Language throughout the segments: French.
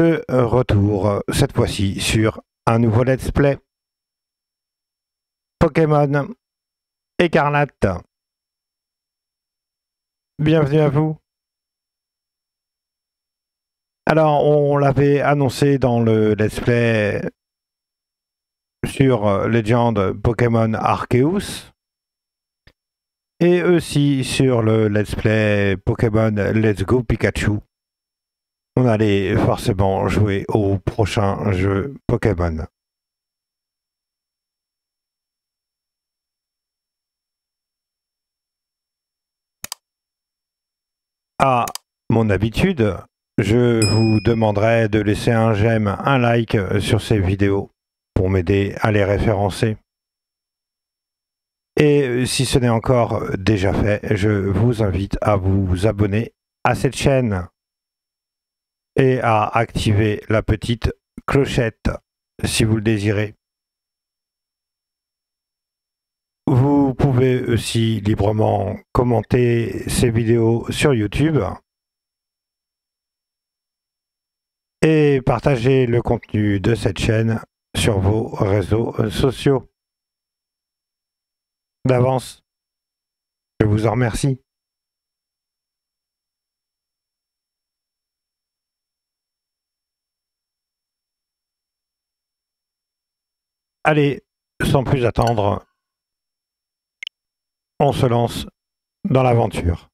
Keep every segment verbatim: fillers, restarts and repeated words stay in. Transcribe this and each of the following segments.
de retour, cette fois-ci sur un nouveau let's play Pokémon Écarlate. Bienvenue à vous. Alors, on l'avait annoncé dans le let's play sur Legend Pokémon Arceus et aussi sur le let's play Pokémon Let's Go Pikachu. On allait forcément jouer au prochain jeu Pokémon. À mon habitude, je vous demanderai de laisser un j'aime, un like sur ces vidéos pour m'aider à les référencer. Et si ce n'est encore déjà fait, je vous invite à vous abonner à cette chaîne et à activer la petite clochette si vous le désirez. Vous pouvez aussi librement commenter ces vidéos sur YouTube et partager le contenu de cette chaîne sur vos réseaux sociaux. D'avance, je vous en remercie. Allez, sans plus attendre, on se lance dans l'aventure.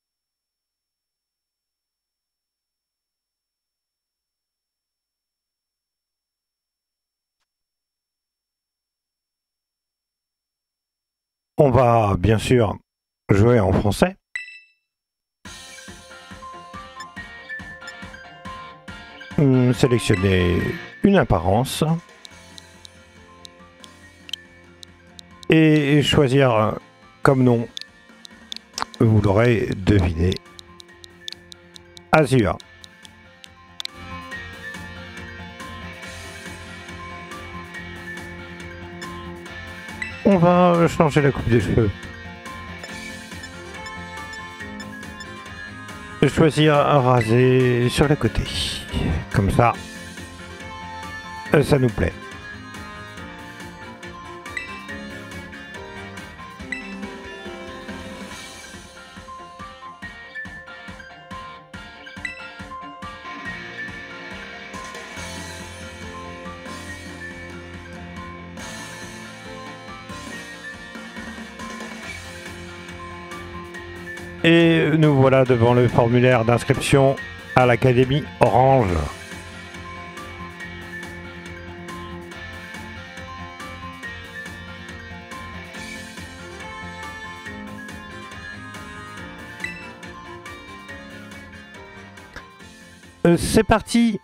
On va bien sûr jouer en français. Hum, sélectionner une apparence. Et choisir comme nom, vous l'aurez deviné, Azur. On va changer la coupe des cheveux. Choisir un rasé sur le côté. Comme ça, ça nous plaît. Et nous voilà devant le formulaire d'inscription à l'Académie Orange. Euh, c'est parti!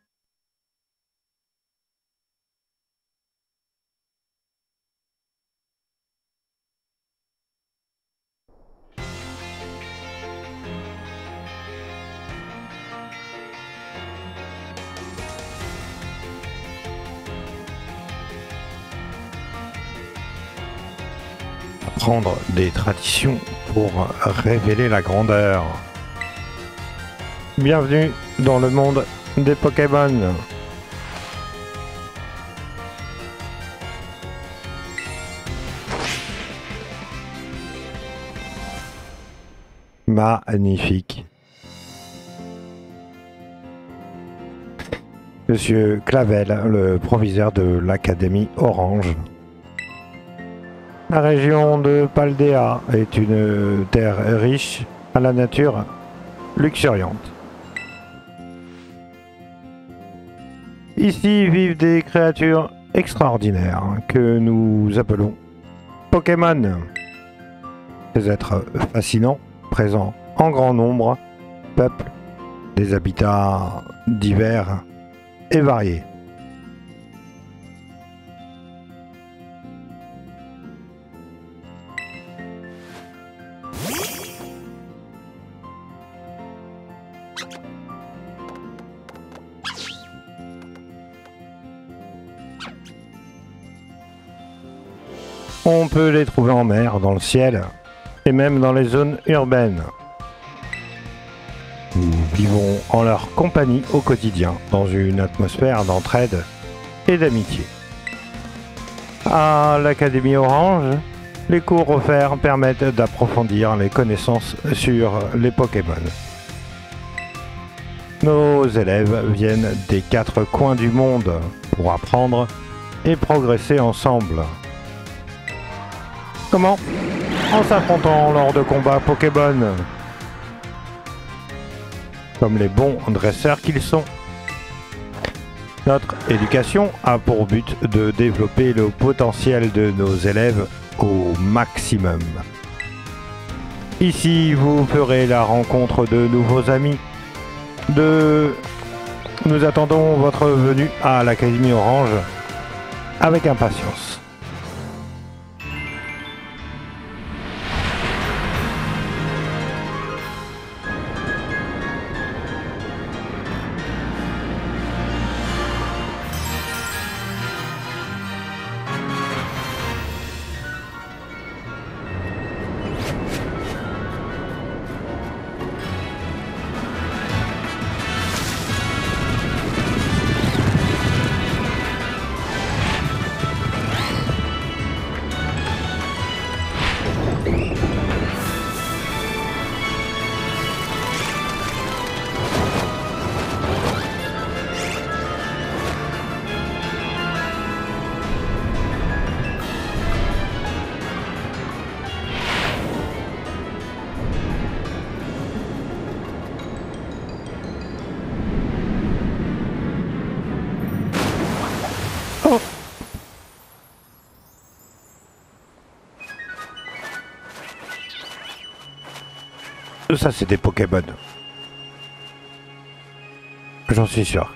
Prendre des traditions pour révéler la grandeur. Bienvenue dans le monde des Pokémon. Magnifique. Monsieur Clavel, le proviseur de l'Académie Orange. La région de Paldea est une terre riche à la nature luxuriante. Ici vivent des créatures extraordinaires que nous appelons Pokémon. Ces êtres fascinants, présents en grand nombre, peuplent des habitats divers et variés. On peut les trouver en mer, dans le ciel, et même dans les zones urbaines. Ou vivons en leur compagnie au quotidien, dans une atmosphère d'entraide et d'amitié. À l'Académie Orange, les cours offerts permettent d'approfondir les connaissances sur les Pokémon. Nos élèves viennent des quatre coins du monde pour apprendre et progresser ensemble. Comment? En s'affrontant lors de combats Pokémon, comme les bons dresseurs qu'ils sont. Notre éducation a pour but de développer le potentiel de nos élèves au maximum. Ici, vous ferez la rencontre de nouveaux amis. De... Nous attendons votre venue à l'Académie Orange avec impatience. Ça, c'est des Pokémon. J'en suis sûr.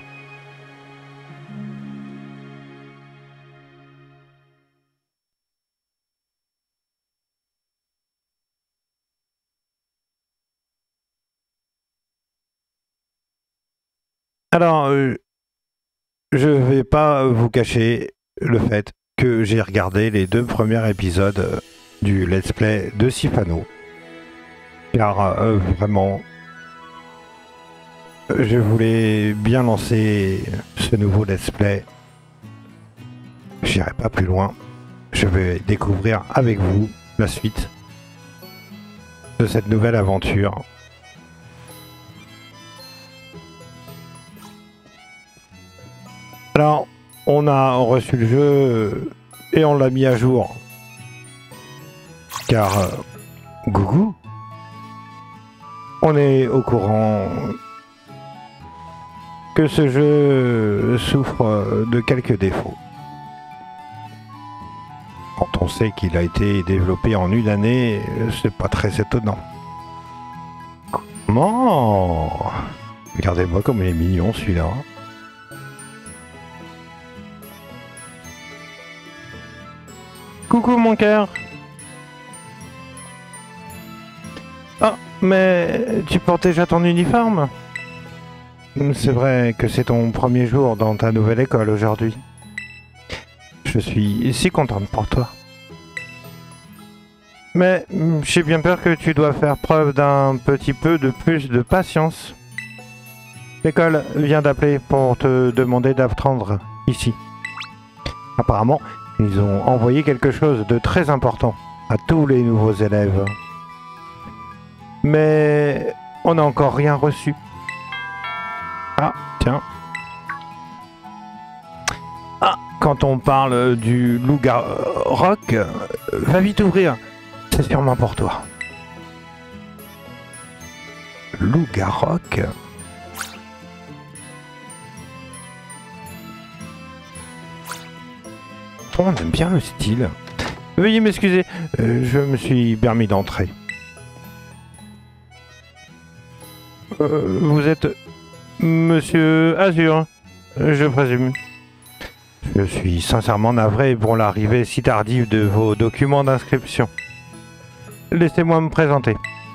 Alors, euh, je vais pas vous cacher le fait que j'ai regardé les deux premiers épisodes du Let's Play de Sifano. Car euh, vraiment, je voulais bien lancer ce nouveau Let's Play. J'irai pas plus loin. Je vais découvrir avec vous la suite de cette nouvelle aventure. Alors, on a reçu le jeu et on l'a mis à jour. Car, euh, Gougou, on est au courant que ce jeu souffre de quelques défauts. Quand on sait qu'il a été développé en une année, c'est pas très étonnant. Comment? Regardez-moi comme il est mignon celui-là. Coucou mon cœur. Ah, mais tu portes déjà ton uniforme? C'est vrai que c'est ton premier jour dans ta nouvelle école aujourd'hui. Je suis si contente pour toi. Mais j'ai bien peur que tu dois faire preuve d'un petit peu de plus de patience. L'école vient d'appeler pour te demander d'attendre ici. Apparemment, ils ont envoyé quelque chose de très important à tous les nouveaux élèves. Mais on n'a encore rien reçu. Ah, tiens. Ah, quand on parle du loup-garou-roc, va vite ouvrir. C'est sûrement pour toi. Loup-garou-roc. On aime bien le style. Veuillez m'excuser, euh, je me suis permis d'entrer. Euh, vous êtes Monsieur Azur, je présume. Je suis sincèrement navré pour l'arrivée si tardive de vos documents d'inscription. Laissez-moi me présenter.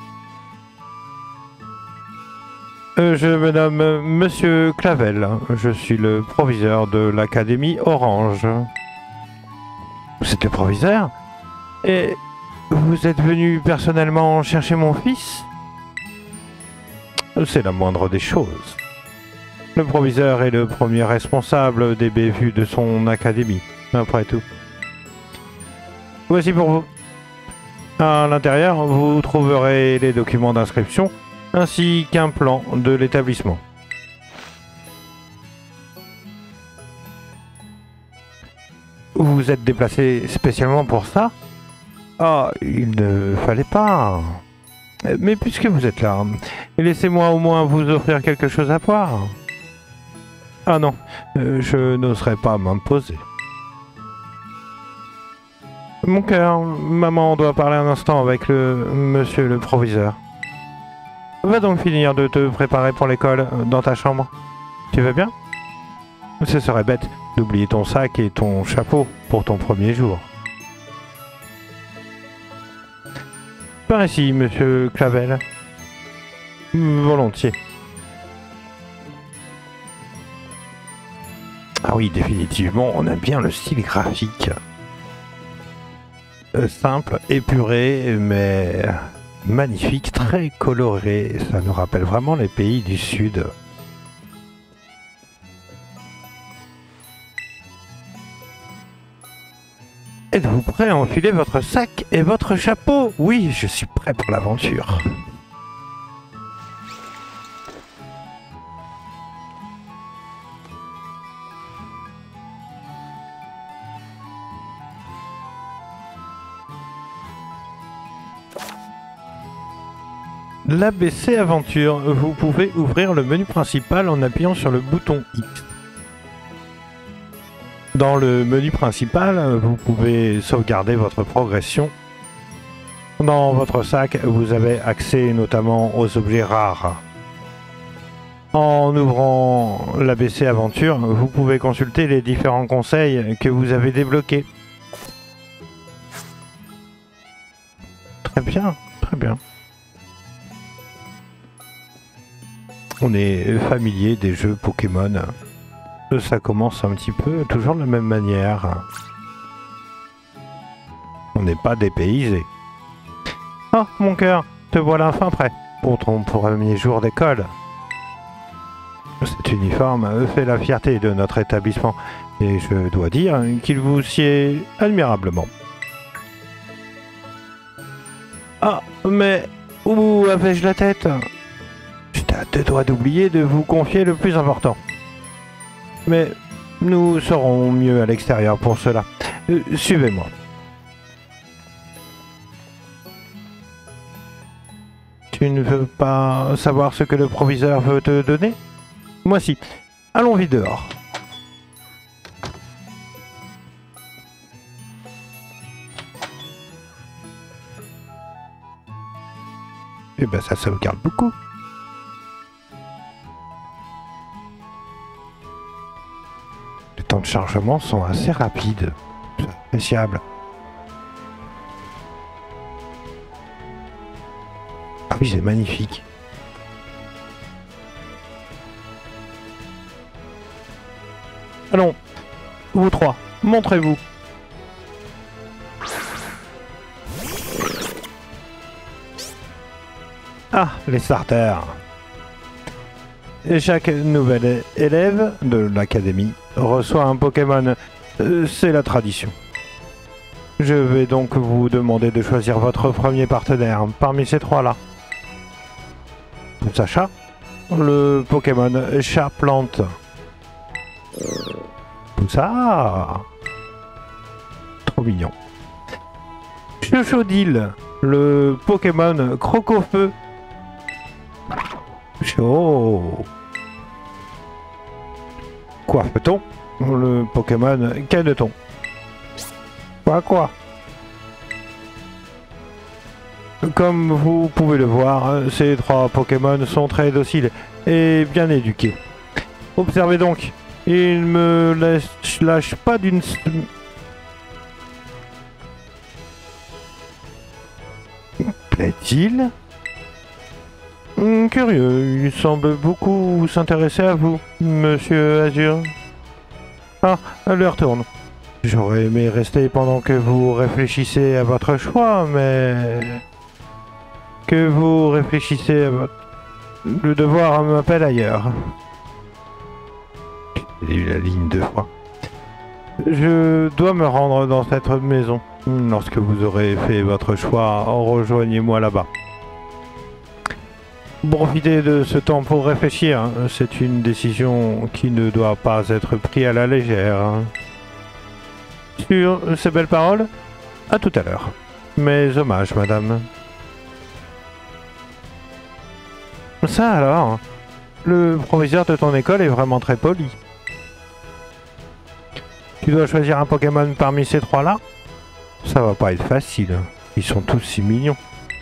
Euh, je me nomme Monsieur Clavel. Je suis le proviseur de l'Académie Orange. Vous êtes le proviseur? Et vous êtes venu personnellement chercher mon fils? c'est la moindre des choses. Le proviseur est le premier responsable des bévues de son académie, après tout. Voici pour vous. À l'intérieur, vous trouverez les documents d'inscription ainsi qu'un plan de l'établissement. Vous vous êtes déplacé spécialement pour ça? Ah, il ne fallait pas. Mais puisque vous êtes là, laissez-moi au moins vous offrir quelque chose à boire. Ah non, euh, je n'oserais pas m'imposer. Mon cœur, maman doit parler un instant avec le monsieur le proviseur. Va donc finir de te préparer pour l'école dans ta chambre. Tu veux bien? Ce serait bête d'oublier ton sac et ton chapeau pour ton premier jour. Par ici, monsieur Clavel. Volontiers. Ah oui, définitivement, on a bien le style graphique. Euh, simple, épuré, mais magnifique, très coloré. Ça nous rappelle vraiment les pays du Sud. Êtes-vous prêt à enfiler votre sac et votre chapeau? Oui, je suis prêt pour l'aventure. L'A B C Aventure, vous pouvez ouvrir le menu principal en appuyant sur le bouton X. Dans le menu principal, vous pouvez sauvegarder votre progression. Dans votre sac, vous avez accès notamment aux objets rares. En ouvrant l'A B C Aventure, vous pouvez consulter les différents conseils que vous avez débloqués. Très bien, très bien. On est familier des jeux Pokémon. Ça commence un petit peu toujours de la même manière. On n'est pas dépaysé. Oh, mon cœur, te voilà enfin prêt pour ton premier jour d'école. Cet uniforme fait la fierté de notre établissement et je dois dire qu'il vous sied admirablement. Ah, mais où avais-je la tête? J'étais à deux doigts d'oublier de vous confier le plus important. Mais nous serons mieux à l'extérieur pour cela. Euh, Suivez-moi. Tu ne veux pas savoir ce que le proviseur veut te donner? Moi si. Allons vite dehors. Eh ben ça sauvegarde beaucoup. Les temps de chargement sont assez rapides. C'est appréciable. Ah oui, c'est magnifique. Allons, vous trois, montrez-vous. Ah, les starters. Et chaque nouvel élève de l'académie reçoit un Pokémon. Euh, C'est la tradition. Je vais donc vous demander de choisir votre premier partenaire parmi ces trois-là. Sacha, le Pokémon chat-plante. Ça, trop mignon. Chochodile, le Pokémon Crocofeu. Chaud. Coiffe-t-on, le Pokémon Caneton. Quoi quoi. Comme vous pouvez le voir, ces trois Pokémon sont très dociles et bien éduqués. Observez donc, ils me lâchent, lâchent pas d'une... Plaît-il? Curieux, il semble beaucoup s'intéresser à vous, Monsieur Azur. Ah, l'heure tourne. J'aurais aimé rester pendant que vous réfléchissez à votre choix, mais... Que vous réfléchissez à votre... Le devoir m'appelle ailleurs. J'ai eu la ligne deux fois. Je dois me rendre dans cette maison. Lorsque vous aurez fait votre choix, rejoignez-moi là-bas. Profitez de ce temps pour réfléchir. C'est une décision qui ne doit pas être prise à la légère. Sur ces belles paroles, à tout à l'heure. Mes hommages, madame. Ça alors, le proviseur de ton école est vraiment très poli. Tu dois choisir un Pokémon parmi ces trois-là? Ça va pas être facile. Ils sont tous si mignons.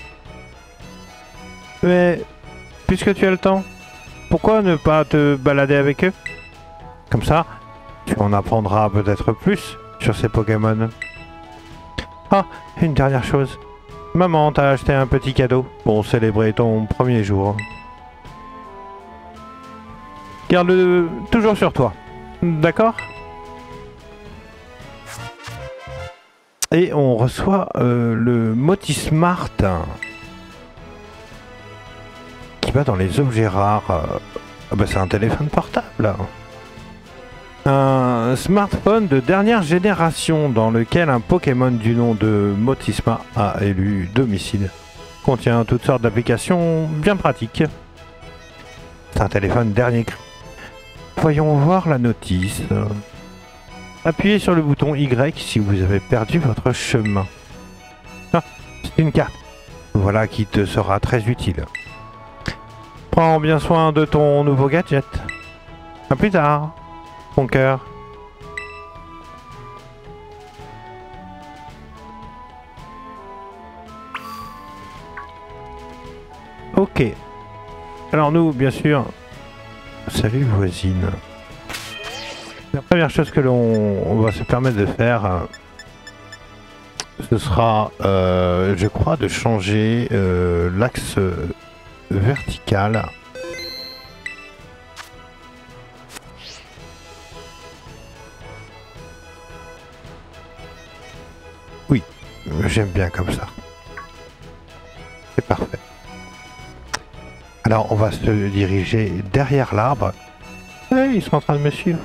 Mais, puisque tu as le temps, pourquoi ne pas te balader avec eux? Comme ça, tu en apprendras peut-être plus sur ces Pokémon. Ah, une dernière chose. Maman t'a acheté un petit cadeau pour célébrer ton premier jour. Garde-le toujours sur toi. D'accord? Et on reçoit euh, le Motismart qui va dans les objets rares. Ah bah c'est un téléphone portable. Un smartphone de dernière génération dans lequel un Pokémon du nom de Motisma a élu domicile. Contient toutes sortes d'applications bien pratiques. C'est un téléphone dernier cri. Voyons voir la notice. Appuyez sur le bouton Y si vous avez perdu votre chemin. Ah, c'est une carte. Voilà qui te sera très utile. Prends bien soin de ton nouveau gadget. A plus tard, mon cœur. Ok. Alors nous, bien sûr... Salut voisine. La première chose que l'on va se permettre de faire, ce sera, euh, je crois, de changer euh, l'axe vertical. Oui, j'aime bien comme ça. C'est parfait. Alors, on va se diriger derrière l'arbre. Hey, ils sont en train de me suivre.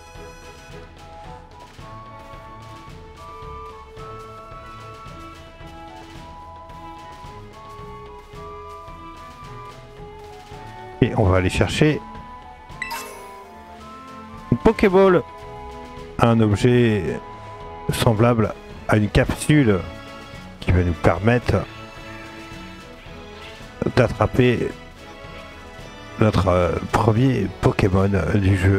Et on va aller chercher une Pokéball, un objet semblable à une capsule qui va nous permettre d'attraper notre euh, premier Pokémon euh, du jeu.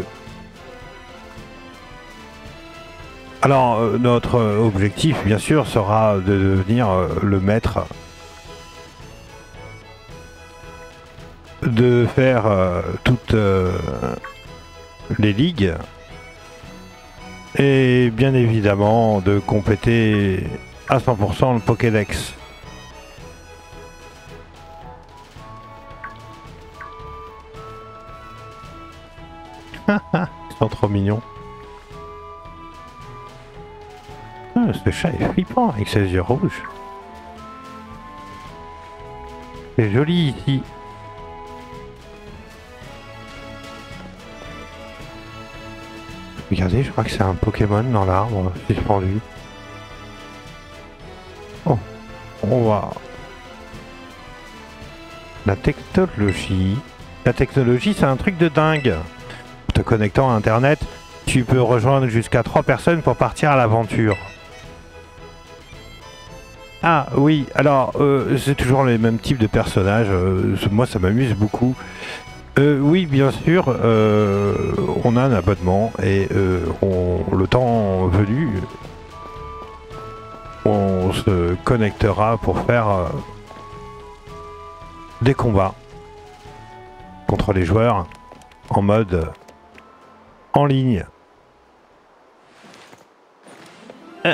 Alors euh, notre objectif bien sûr sera de devenir euh, le maître, de faire euh, toutes euh, les ligues et bien évidemment de compléter à cent pour cent le Pokédex. Ils sont trop mignons. Ah, ce chat est flippant avec ses yeux rouges. C'est joli ici. Regardez, je crois que c'est un Pokémon dans l'arbre suspendu. Oh, on va... La technologie... La technologie, c'est un truc de dingue. Te connectant à internet, tu peux rejoindre jusqu'à trois personnes pour partir à l'aventure. Ah oui, alors euh, c'est toujours les mêmes types de personnages, euh, moi ça m'amuse beaucoup. Euh, oui, bien sûr, euh, on a un abonnement et euh, on, le temps venu, on se connectera pour faire euh, des combats contre les joueurs en mode en ligne. Euh.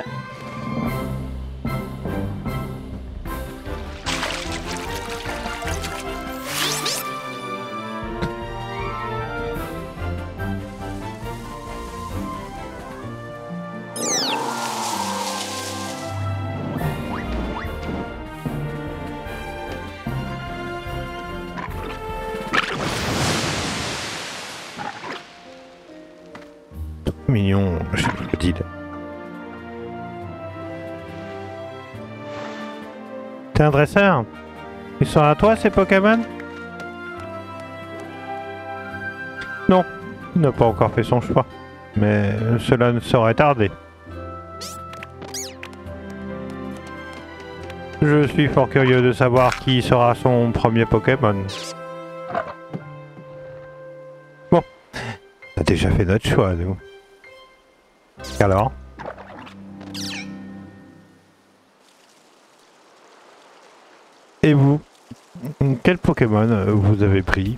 Mignon, Chochodile. T'es un dresseur? Ils sont à toi ces Pokémon? Non, il n'a pas encore fait son choix. Mais cela ne saurait tarder. Je suis fort curieux de savoir qui sera son premier Pokémon. Bon, on a déjà fait notre choix, nous. Alors? Et vous? Quel Pokémon vous avez pris?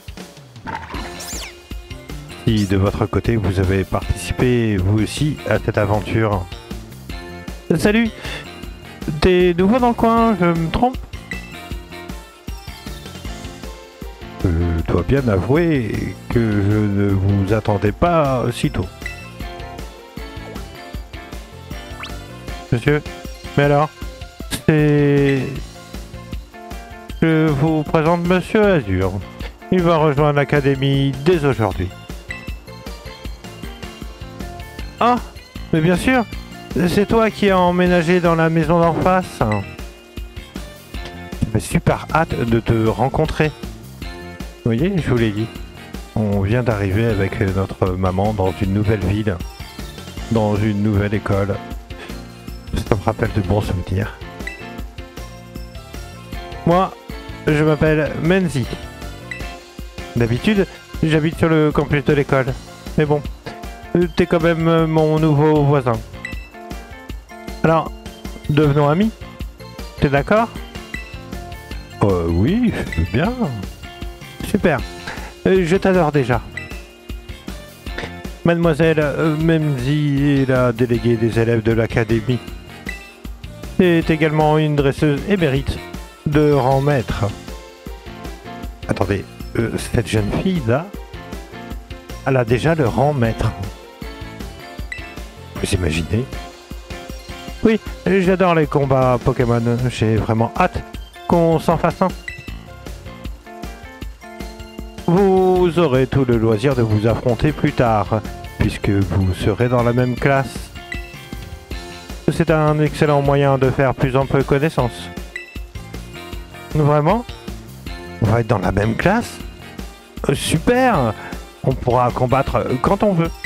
Si de votre côté vous avez participé vous aussi à cette aventure. Salut! T'es nouveau dans le coin, je me trompe? Je dois bien avouer que je ne vous attendais pas si tôt. Monsieur? Mais alors? C'est... Je vous présente Monsieur Azur. Il va rejoindre l'académie dès aujourd'hui. Ah, mais bien sûr, c'est toi qui as emménagé dans la maison d'en face. J'ai super hâte de te rencontrer. Vous voyez, je vous l'ai dit. On vient d'arriver avec notre maman dans une nouvelle ville, dans une nouvelle école. Ça me rappelle de bons souvenirs. Moi, je m'appelle Menzi. D'habitude, j'habite sur le campus de l'école. Mais bon, t'es quand même mon nouveau voisin. Alors, devenons amis. T'es d'accord? Euh, oui, je veux bien. Super. Euh, je t'adore déjà. Mademoiselle euh, Menzi est la déléguée des élèves de l'académie. C'est également une dresseuse émérite de rang maître. Attendez, euh, cette jeune fille là, elle a déjà le rang maître. Vous imaginez? Oui, j'adore les combats Pokémon. J'ai vraiment hâte qu'on s'en fasse un. Vous aurez tout le loisir de vous affronter plus tard, puisque vous serez dans la même classe. C'est un excellent moyen de faire plus ample connaissance. Vraiment? On va être dans la même classe? euh, Super! On pourra combattre quand on veut.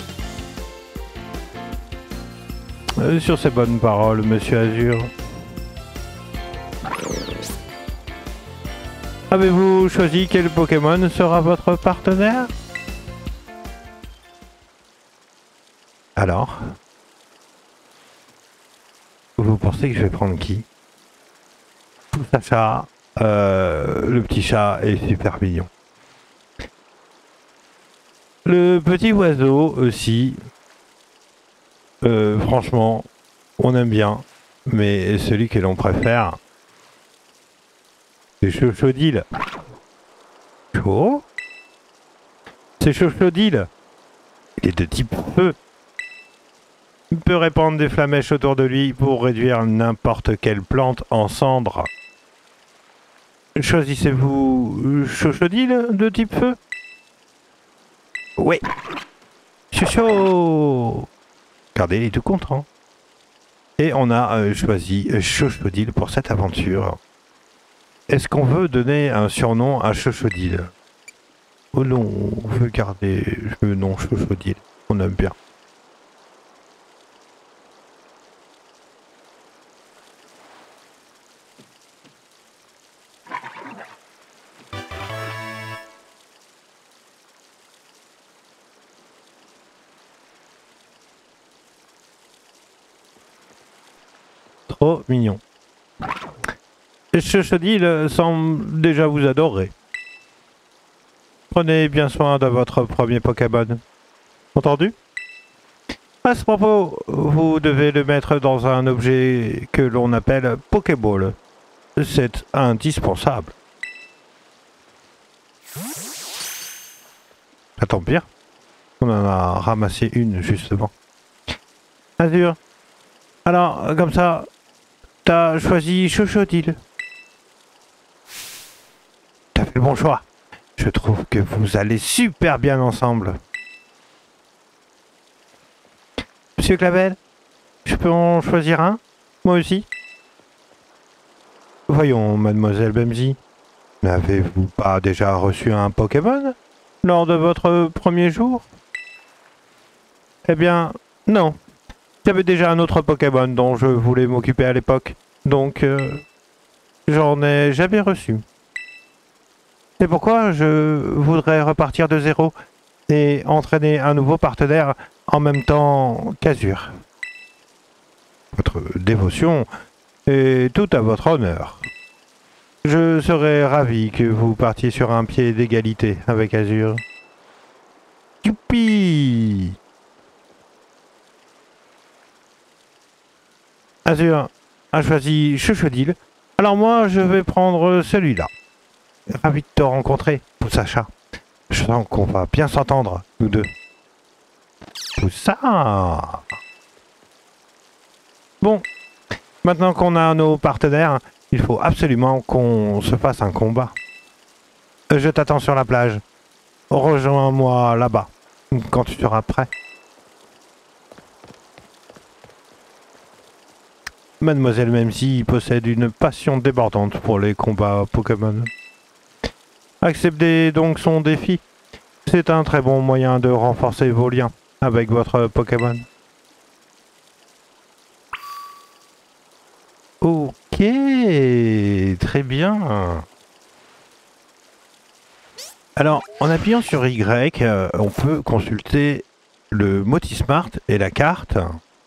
Euh, sur ces bonnes paroles, Monsieur Azur. Avez-vous choisi quel Pokémon sera votre partenaire? Alors? Vous pensez que je vais prendre qui? Sacha, euh, le petit chat est super mignon. Le petit oiseau aussi. Euh, franchement, on aime bien, mais celui que l'on préfère, c'est Chochodile. Chaud? C'est Chochodile. Il est de type feu. Il peut répandre des flamèches autour de lui pour réduire n'importe quelle plante en cendres. Choisissez-vous Chochodile de type feu? Oui. Chaud. Regardez, il est tout content. Et on a euh, choisi Chochodile pour cette aventure. Est-ce qu'on veut donner un surnom à Chochodile? Oh non, on veut garder le nom Chochodile. On aime bien. Trop mignon. Chochodile semble déjà vous adorer. Prenez bien soin de votre premier Pokémon. Entendu? À ce propos, vous devez le mettre dans un objet que l'on appelle Pokéball. C'est indispensable. Ça tombe bien. On en a ramassé une justement. Azur. Alors, comme ça, t'as choisi Chochodile. T'as fait le bon choix. Je trouve que vous allez super bien ensemble. Monsieur Clavel, je peux en choisir un? Moi aussi? Voyons, mademoiselle Bemzy, n'avez-vous pas déjà reçu un Pokémon lors de votre premier jour? Eh bien, non. J'avais déjà un autre Pokémon dont je voulais m'occuper à l'époque, donc euh, j'en ai jamais reçu. C'est pourquoi je voudrais repartir de zéro et entraîner un nouveau partenaire en même temps qu'Azur. Votre dévotion est tout à votre honneur. Je serais ravi que vous partiez sur un pied d'égalité avec Azur. Youpi! Azur a choisi Chuchodil, alors moi je vais prendre celui-là. Ravi de te rencontrer, Poussacha. Je sens qu'on va bien s'entendre, nous deux. Poussa! Bon, maintenant qu'on a nos partenaires, il faut absolument qu'on se fasse un combat. Je t'attends sur la plage. Rejoins-moi là-bas, quand tu seras prêt. Mademoiselle Memsi possède une passion débordante pour les combats Pokémon. Acceptez donc son défi. C'est un très bon moyen de renforcer vos liens avec votre Pokémon. Ok, très bien. Alors, en appuyant sur Y, euh, on peut consulter le Motismart et la carte.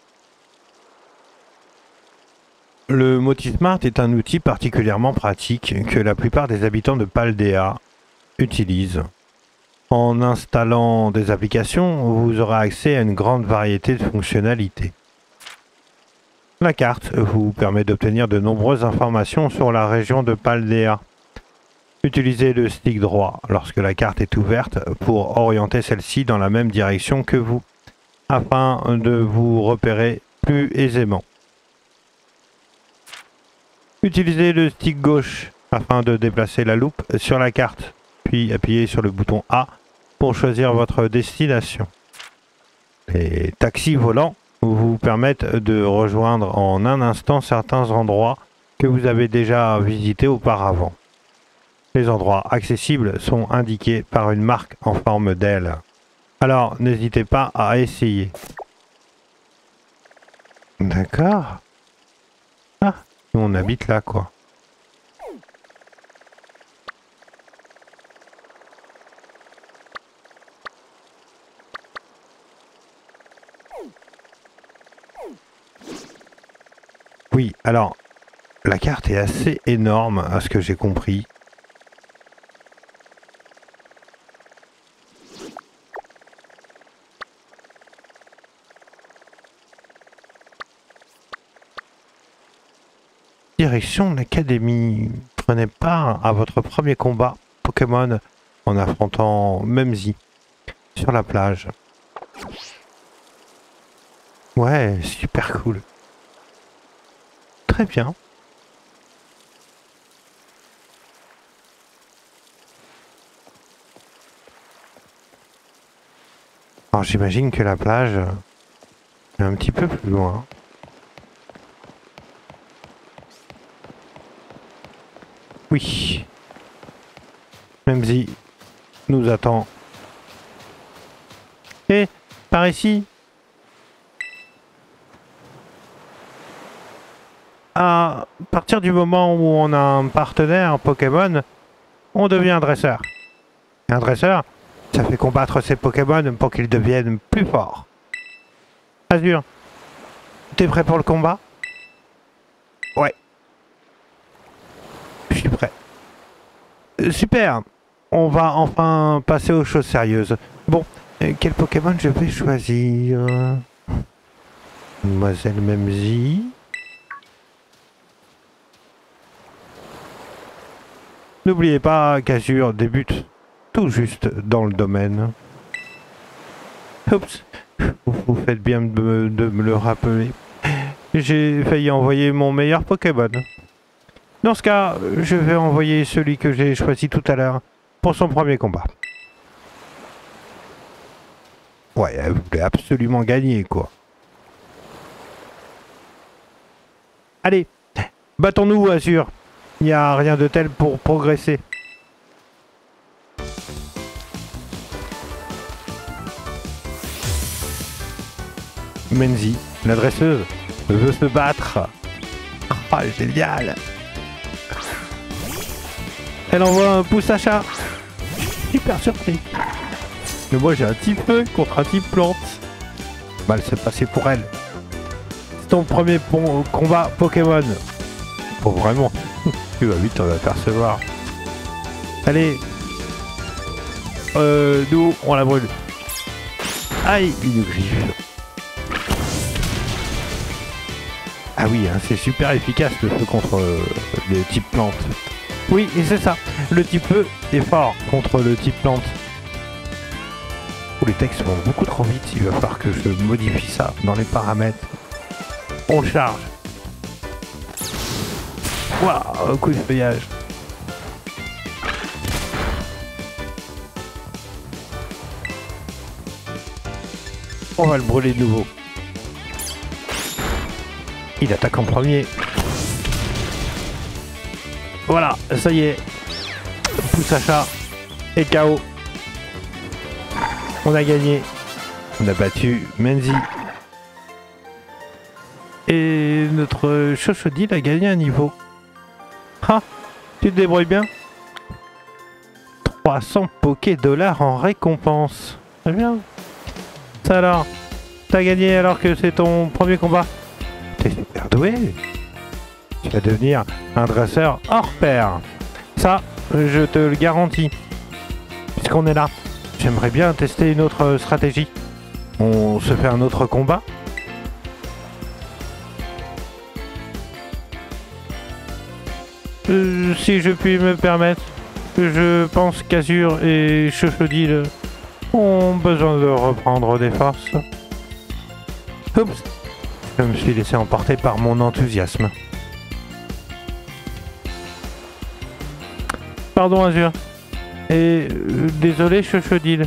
Le Motismart est un outil particulièrement pratique que la plupart des habitants de Paldea utilisent. En installant des applications, vous aurez accès à une grande variété de fonctionnalités. La carte vous permet d'obtenir de nombreuses informations sur la région de Paldea. Utilisez le stick droit lorsque la carte est ouverte pour orienter celle-ci dans la même direction que vous, afin de vous repérer plus aisément. Utilisez le stick gauche afin de déplacer la loupe sur la carte, puis appuyez sur le bouton A pour choisir votre destination. Les taxis volants vous permettent de rejoindre en un instant certains endroits que vous avez déjà visités auparavant. Les endroits accessibles sont indiqués par une marque en forme d'aile. Alors n'hésitez pas à essayer. D'accord. Ah, nous on habite là quoi. Oui, alors, la carte est assez énorme à ce que j'ai compris. Direction l'académie. Prenez part à votre premier combat Pokémon en affrontant Memzi sur la plage. Ouais, super cool. Très bien. Alors j'imagine que la plage est un petit peu plus loin. Oui. Memzi nous attend. Et par ici. À partir du moment où on a un partenaire Pokémon, on devient dresseur. Et un dresseur, ça fait combattre ses Pokémon pour qu'ils deviennent plus forts. Azur, t'es prêt pour le combat? Ouais. Je suis prêt. Euh, super. On va enfin passer aux choses sérieuses. Bon, euh, quel Pokémon je vais choisir? Mademoiselle Memzi. N'oubliez pas qu'Azur débute tout juste dans le domaine. Oups, vous faites bien de me, de me le rappeler. J'ai failli envoyer mon meilleur Pokémon. Dans ce cas, je vais envoyer celui que j'ai choisi tout à l'heure pour son premier combat. Ouais, elle voulait absolument gagner, quoi. Allez, battons-nous, Azur. Il n'y a rien de tel pour progresser. Menzi, la dresseuse, veut se battre. Ah, oh, génial. Elle envoie un pouce à chat. Super surpris. Mais moi j'ai un type feu contre un type plante. Mal s'est passé pour elle. C'est ton premier bon combat Pokémon. Oh vraiment. Tu vas vite t'en apercevoir. Allez. Euh, nous, on la brûle. Aïe, une griffe. Ah oui, hein, c'est super efficace le feu contre euh, le type plante. Oui, et c'est ça. Le type feu est fort contre le type plante. Oh, les textes vont beaucoup trop vite. Il va falloir que je modifie ça dans les paramètres. On charge. Waouh, coup de feuillage. On va le brûler de nouveau. Il attaque en premier. Voilà, ça y est. Pouce à chat. Et K O. On a gagné. On a battu Menzi. Et notre Chochodile a gagné un niveau. Ah, tu te débrouilles bien. trois cents Poké dollars en récompense. Très bien. Ça alors, t'as gagné alors que c'est ton premier combat. T'es super doué. Tu vas devenir un dresseur hors pair. Ça, je te le garantis. Puisqu'on est là, j'aimerais bien tester une autre stratégie. On se fait un autre combat. Euh, si je puis me permettre, je pense qu'Azur et Chochodile ont besoin de reprendre des forces. Oups, je me suis laissé emporter par mon enthousiasme. Pardon Azur. Et euh, désolé Chochodile.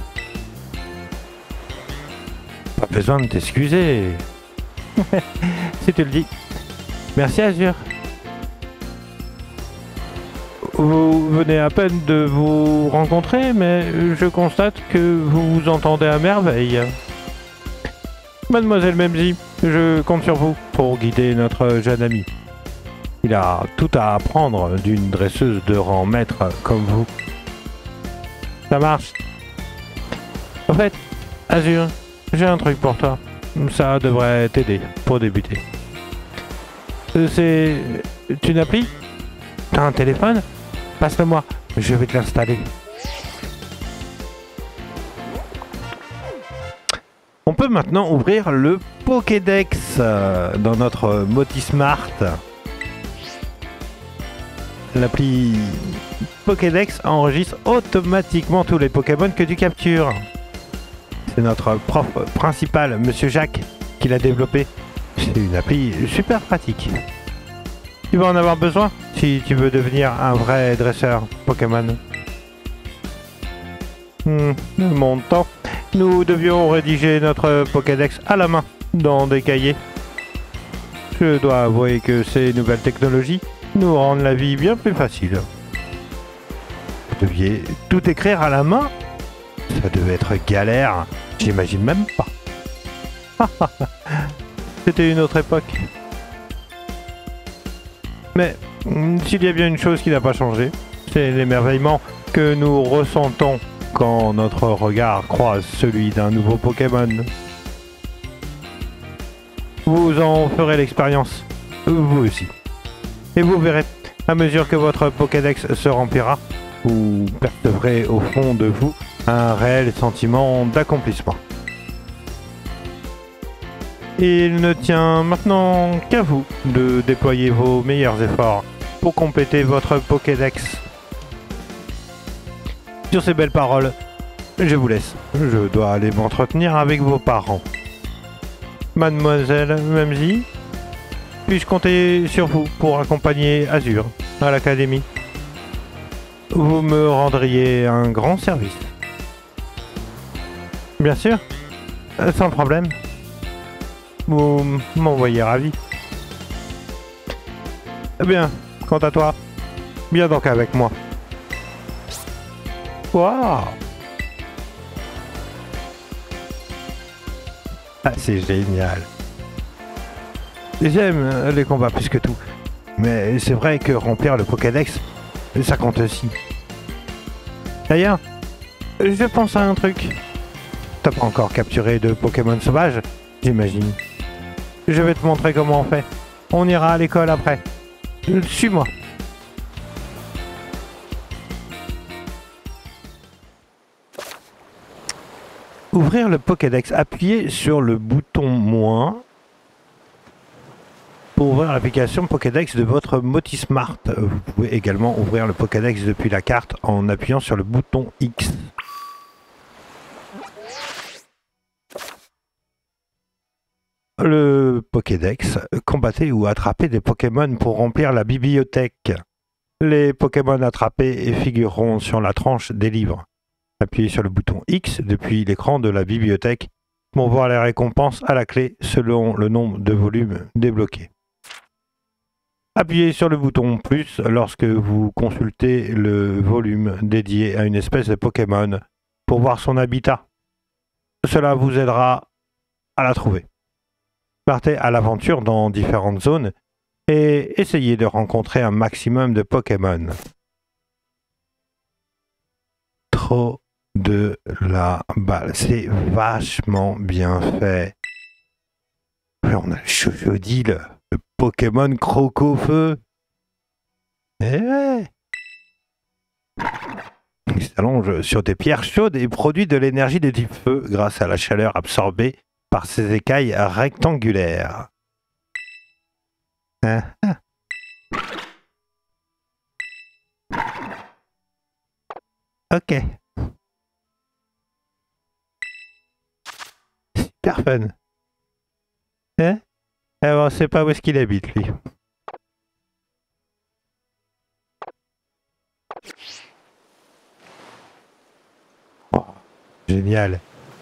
Pas besoin de t'excuser. Si tu le dis. Merci Azur. Vous venez à peine de vous rencontrer, mais je constate que vous vous entendez à merveille. Mademoiselle Menzi, je compte sur vous pour guider notre jeune ami. Il a tout à apprendre d'une dresseuse de rang maître comme vous. Ça marche. En fait, Azur, j'ai un truc pour toi. Ça devrait t'aider pour débuter. C'est une appli? T'as un téléphone? Passe-le-moi, je vais te l'installer. On peut maintenant ouvrir le Pokédex euh, dans notre Motismart. L'appli Pokédex enregistre automatiquement tous les Pokémon que tu captures. C'est notre prof principal, Monsieur Jacques, qui l'a développé. C'est une appli super pratique. Tu vas en avoir besoin si tu veux devenir un vrai dresseur Pokémon. Hmm, mon temps. Nous devions rédiger notre Pokédex à la main, dans des cahiers. Je dois avouer que ces nouvelles technologies nous rendent la vie bien plus facile. Vous deviez tout écrire à la main? Ça devait être galère, j'imagine même pas. C'était une autre époque. Mais s'il y a bien une chose qui n'a pas changé, c'est l'émerveillement que nous ressentons quand notre regard croise celui d'un nouveau Pokémon. Vous en ferez l'expérience, vous aussi. Et vous verrez, à mesure que votre Pokédex se remplira, vous percevrez au fond de vous un réel sentiment d'accomplissement. Il ne tient maintenant qu'à vous de déployer vos meilleurs efforts pour compléter votre Pokédex. Sur ces belles paroles, je vous laisse. Je dois aller m'entretenir avec vos parents. Mademoiselle Menzi, puis-je compter sur vous pour accompagner Azur à l'académie? Vous me rendriez un grand service. Bien sûr, sans problème. Vous m'envoyez ravi. Eh bien, quant à toi, viens donc avec moi. Waouh! Ah, c'est génial. J'aime les combats plus que tout. Mais c'est vrai que remplir le Pokédex, ça compte aussi. D'ailleurs, je pense à un truc. T'as pas encore capturé de Pokémon sauvages, j'imagine. Je vais te montrer comment on fait. On ira à l'école après. Suis-moi. Ouvrir le Pokédex. Appuyez sur le bouton moins pour ouvrir l'application Pokédex de votre Motismart. Vous pouvez également ouvrir le Pokédex depuis la carte en appuyant sur le bouton X. Le Pokédex. Combattez ou attrapez des Pokémon pour remplir la bibliothèque. Les Pokémon attrapés figureront sur la tranche des livres. Appuyez sur le bouton X depuis l'écran de la bibliothèque pour voir les récompenses à la clé selon le nombre de volumes débloqués. Appuyez sur le bouton plus lorsque vous consultez le volume dédié à une espèce de Pokémon pour voir son habitat. Cela vous aidera à la trouver. Partez à l'aventure dans différentes zones et essayez de rencontrer un maximum de Pokémon. Trop de la balle. C'est vachement bien fait. On a le Chochodile, le Pokémon Croco-Feu. Eh ouais. Il s'allonge sur des pierres chaudes et produit de l'énergie de type feu grâce à la chaleur absorbée par ses écailles rectangulaires. Ah, ah. Ok. Super fun. Hein? Eh bon, on sait pas où est-ce qu'il habite, lui. Oh, génial.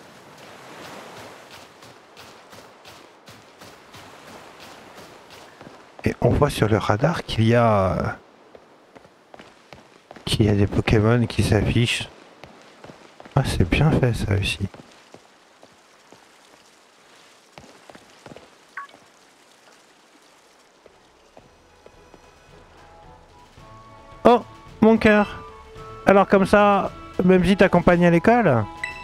Et on voit sur le radar qu'il y a... qu'il y a des Pokémon qui s'affichent. Ah, c'est bien fait, ça aussi. Oh, mon cœur. Alors comme ça, même si t'accompagne à l'école?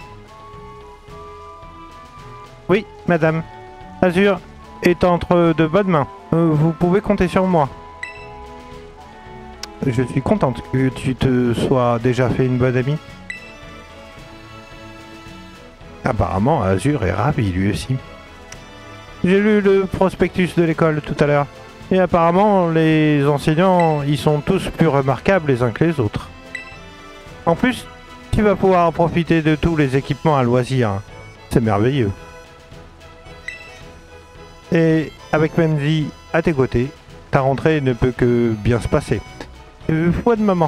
Oui, madame. Azur est entre de bonnes mains. Euh, vous pouvez compter sur moi. Je suis contente que tu te sois déjà fait une bonne amie. Apparemment, Azur est ravi lui aussi. J'ai lu le prospectus de l'école tout à l'heure. Et apparemment, les enseignants, ils sont tous plus remarquables les uns que les autres. En plus, tu vas pouvoir profiter de tous les équipements à loisir. C'est merveilleux. Et avec Memzi à tes côtés, ta rentrée ne peut que bien se passer. Euh, foi de maman.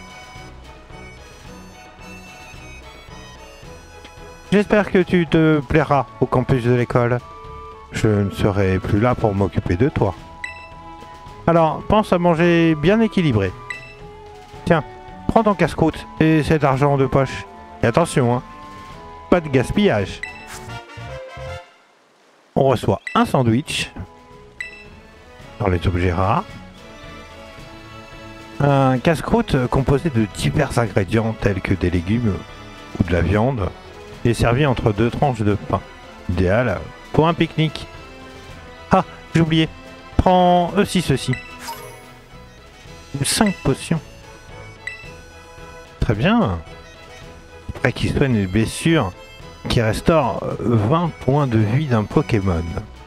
J'espère que tu te plairas au campus de l'école. Je ne serai plus là pour m'occuper de toi. Alors, pense à manger bien équilibré. Tiens, prends ton casse-croûte et cet argent de poche. Et attention, hein, pas de gaspillage. On reçoit un sandwich dans les objets rares. Un casse-croûte composé de divers ingrédients tels que des légumes ou de la viande et servi entre deux tranches de pain. Idéal pour un pique-nique. Ah, j'ai oublié. Prends aussi ceci. cinq potions. Très bien. Après qu'il soigne les blessures qui restaure vingt points de vie d'un Pokémon.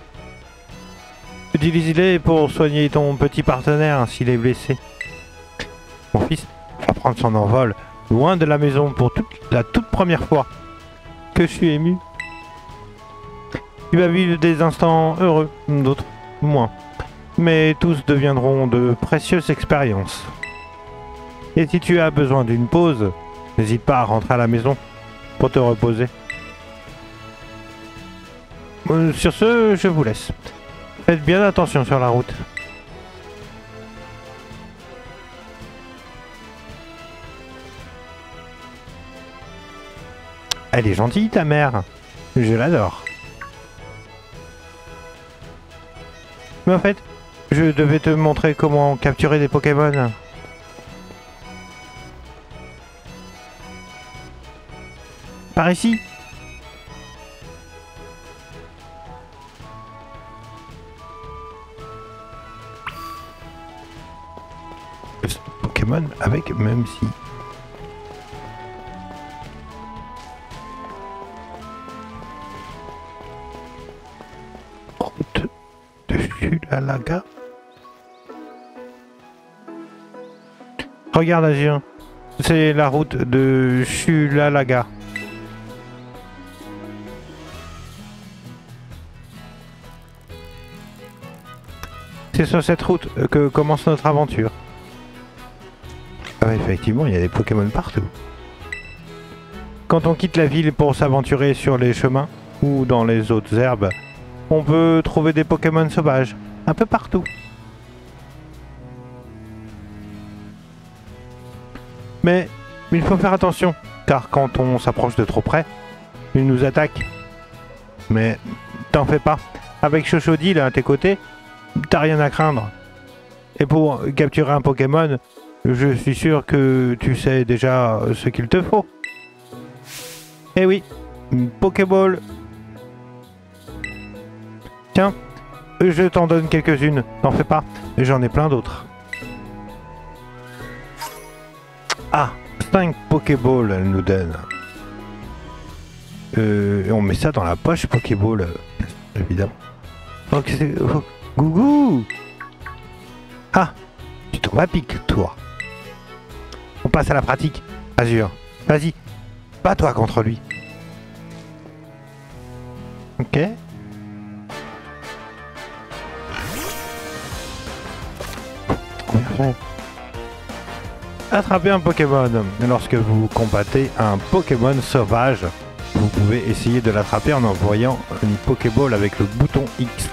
Utilise-les pour soigner ton petit partenaire s'il est blessé. Mon fils va prendre son envol loin de la maison pour toute, la toute première fois. Que je suis ému. Tu vas vivre des instants heureux, d'autres moins. Mais tous deviendront de précieuses expériences. Et si tu as besoin d'une pause, n'hésite pas à rentrer à la maison pour te reposer. Euh, sur ce, je vous laisse. Faites bien attention sur la route. Elle est gentille ta mère. Je l'adore. Mais en fait, je devais te montrer comment capturer des Pokémon. Par ici. Pokémon avec même si. Route de Chulalaga. Regarde Azur, c'est la route de Chulalaga. C'est sur cette route que commence notre aventure. Ah, effectivement, il y a des Pokémon partout. Quand on quitte la ville pour s'aventurer sur les chemins ou dans les autres herbes, on peut trouver des Pokémon sauvages, un peu partout. Mais il faut faire attention, car quand on s'approche de trop près, ils nous attaquent. Mais t'en fais pas, avec Chochodile à tes côtés, t'as rien à craindre. Et pour capturer un Pokémon, je suis sûr que tu sais déjà ce qu'il te faut. Eh oui, une Pokéball. Tiens, je t'en donne quelques-unes, t'en fais pas, j'en ai plein d'autres. Ah, cinq Pokéballs, elle nous donne. Euh, on met ça dans la poche Pokéball, euh, évidemment. Donc c'est... Oh, Gougou. Ah, tu tombes à pic, toi. On passe à la pratique. Azur, vas-y, bats-toi contre lui. Ok. Attrapez un Pokémon. Lorsque vous combattez un Pokémon sauvage, vous pouvez essayer de l'attraper en envoyant une Pokéball avec le bouton X.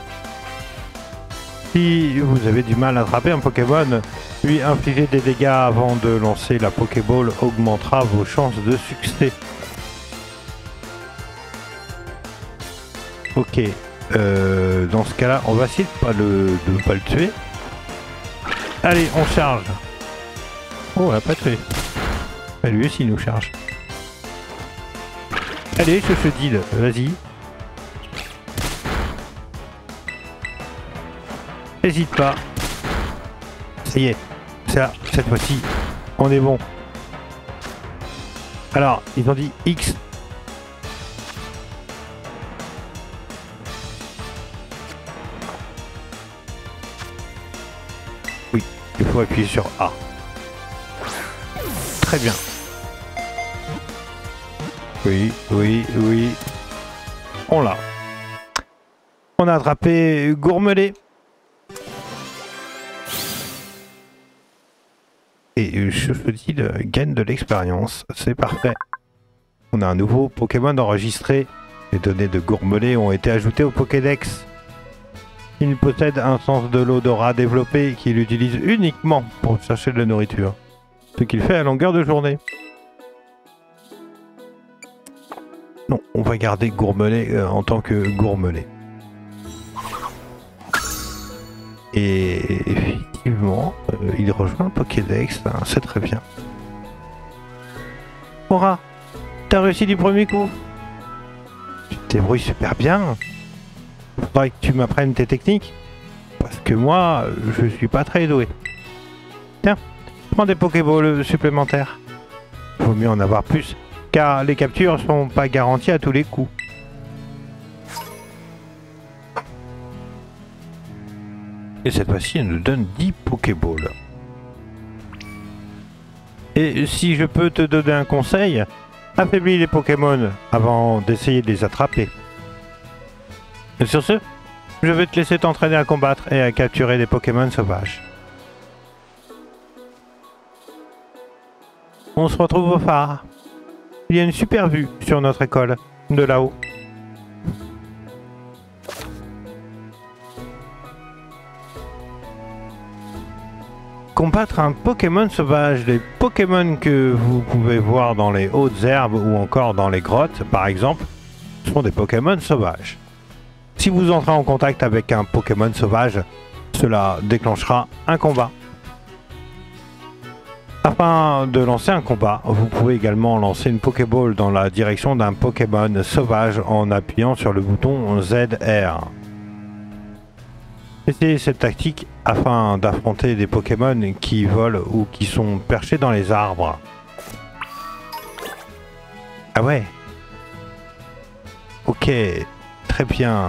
Si vous avez du mal à attraper un Pokémon, lui infliger des dégâts avant de lancer la Pokéball augmentera vos chances de succès. Ok, euh, dans ce cas-là, on va essayer de pas le, de pas le tuer. Allez, on charge. Oh, on l'a pas tué. Mais lui aussi il nous charge. Allez, je te dis, vas-y. N'hésite pas. Ça y est, ça, cette fois-ci, on est bon. Alors, ils ont dit X. Oui, il faut appuyer sur A. Très bien. Oui, oui, oui. On l'a. On a attrapé Gourmelet. Et Chochodile gagne de l'expérience. C'est parfait. On a un nouveau Pokémon enregistré. Les données de Gourmelet ont été ajoutées au Pokédex. Il possède un sens de l'odorat développé qu'il utilise uniquement pour chercher de la nourriture. Ce qu'il fait à longueur de journée. Non, on va garder Gourmelet euh, en tant que Gourmelet. Et effectivement, euh, il rejoint le Pokédex, hein, c'est très bien. Aura, t'as réussi du premier coup. Tu te débrouilles super bien. Faudrait que tu m'apprennes tes techniques. Parce que moi, je suis pas très doué. Tiens, prends des Pokéballs supplémentaires. Vaut mieux en avoir plus, car les captures sont pas garanties à tous les coups. Et cette fois-ci, elle nous donne dix Pokéballs. Et si je peux te donner un conseil, affaiblis les Pokémon avant d'essayer de les attraper. Et sur ce, je vais te laisser t'entraîner à combattre et à capturer des Pokémon sauvages. On se retrouve au phare. Il y a une super vue sur notre école, de là-haut. combattre un Pokémon sauvage. Les Pokémon que vous pouvez voir dans les hautes herbes ou encore dans les grottes, par exemple, sont des Pokémon sauvages. Si vous entrez en contact avec un Pokémon sauvage, cela déclenchera un combat. Afin de lancer un combat, vous pouvez également lancer une Pokéball dans la direction d'un Pokémon sauvage en appuyant sur le bouton Z R. Essayez cette tactique afin d'affronter des Pokémon qui volent ou qui sont perchés dans les arbres. Ah ouais. Ok, très bien.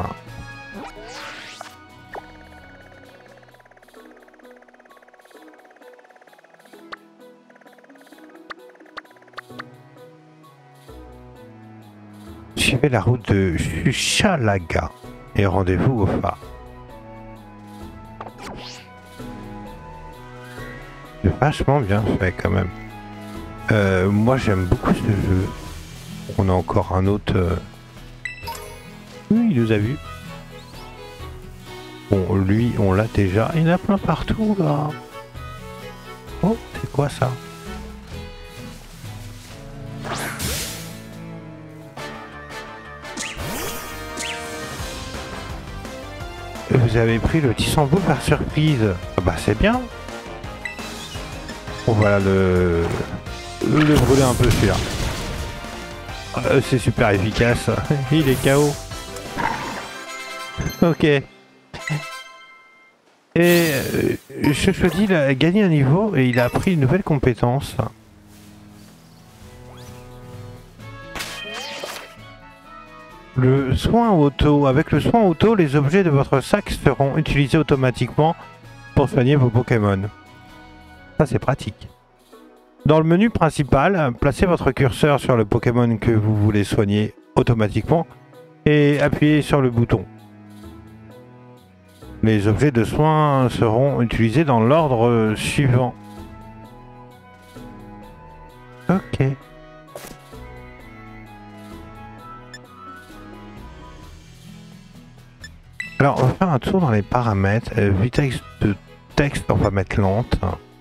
Suivez la route de Chuchalaga et rendez-vous au phare. C'est vachement bien fait quand même. Euh, moi j'aime beaucoup ce jeu. On a encore un autre... Euh... Oui, il nous a vu. Bon, lui, on l'a déjà. Il y en a plein partout là. Oh, c'est quoi ça? Vous avez pris le Tissambo par surprise. Ah bah c'est bien. On va le... le brûler un peu celui-là. Euh, c'est super efficace. Il est K O. Ok. Et euh, Chochodi, il a gagné un niveau et il a appris une nouvelle compétence. Le soin auto. Avec le soin auto, les objets de votre sac seront utilisés automatiquement pour soigner vos Pokémon. Ça, c'est pratique. Dans le menu principal, placez votre curseur sur le Pokémon que vous voulez soigner automatiquement et appuyez sur le bouton. Les objets de soin seront utilisés dans l'ordre suivant. Ok. Alors, on va faire un tour dans les paramètres. Euh, vitesse de texte, on va mettre lente.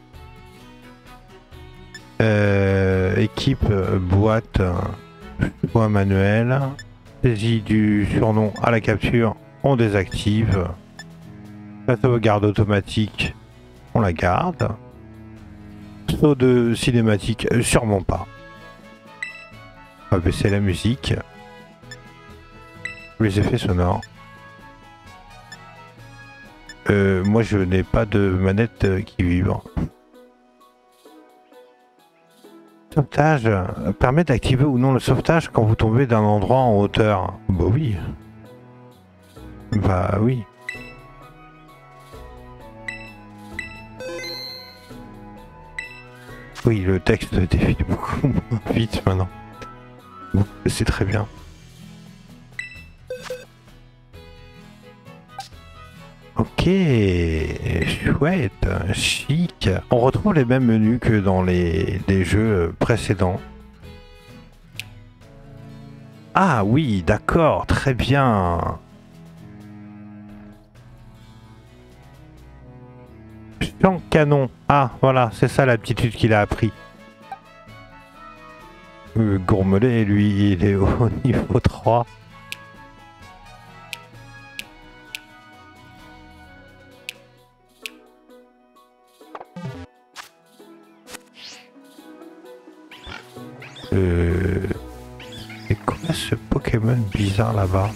Euh, équipe, euh, boîte, euh, choix manuel. Saisie du surnom à la capture, on désactive. La sauvegarde automatique, on la garde. Saut de cinématique, euh, sûrement pas. On va baisser la musique. Les effets sonores. Euh, moi je n'ai pas de manette euh, qui vibre. Sauvetage euh, permet d'activer ou non le sauvetage quand vous tombez d'un endroit en hauteur. Bah oui. Bah oui. Oui, le texte défile beaucoup moins vite maintenant. C'est très bien. Ok, chouette, chic. On retrouve les mêmes menus que dans les, les jeux précédents. Ah oui, d'accord, très bien. Champ canon. Ah, voilà, c'est ça l'aptitude qu'il a appris. Euh, Gourmelet, lui, il est au niveau trois. Euh... C'est quoi ce Pokémon bizarre là-bas?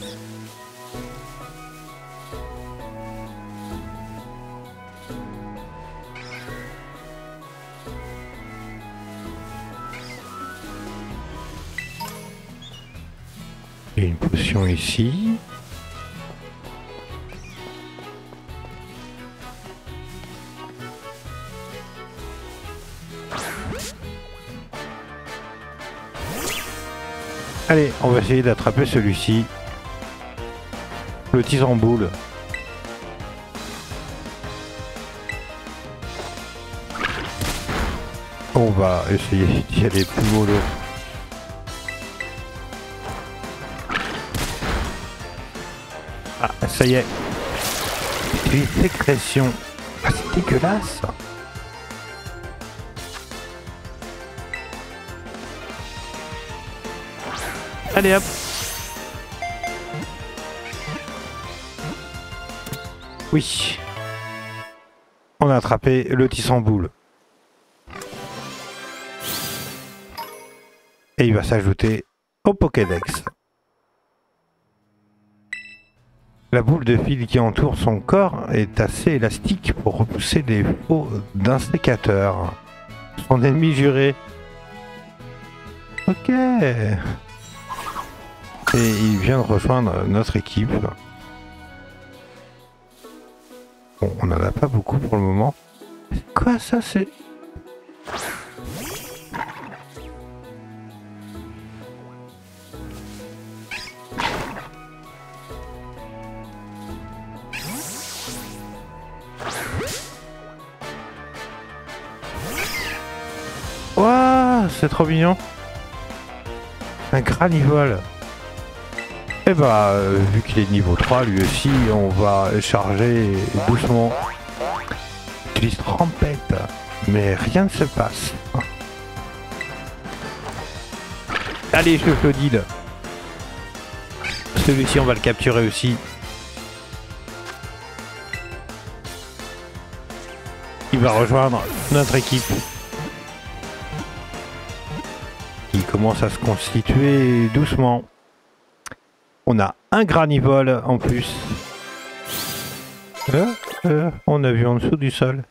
Il y a une potion ici. Allez, on va essayer d'attraper celui-ci. Le Tissamboule. On va essayer d'y aller plus mollo. Ah, ça y est. Une sécrétion. Ah, c'est dégueulasse. Allez hop. Oui. On a attrapé le tissamboule. Et il va s'ajouter au Pokédex. La boule de fil qui entoure son corps est assez élastique pour repousser les faux d'insécateurs. Son ennemi juré. Ok. Et il vient de rejoindre notre équipe. Bon, on n'en a pas beaucoup pour le moment. Quoi ça c'est... Waouh, c'est trop mignon. Un granivole. Et bah, euh, vu qu'il est niveau trois, lui aussi, on va charger doucement. Utilise trompette, mais rien ne se passe. Allez, Chocodile. Celui-ci, on va le capturer aussi. Il va rejoindre notre équipe. Qui commence à se constituer doucement. On a un granivole en plus. Euh, euh, on a vu en dessous du sol.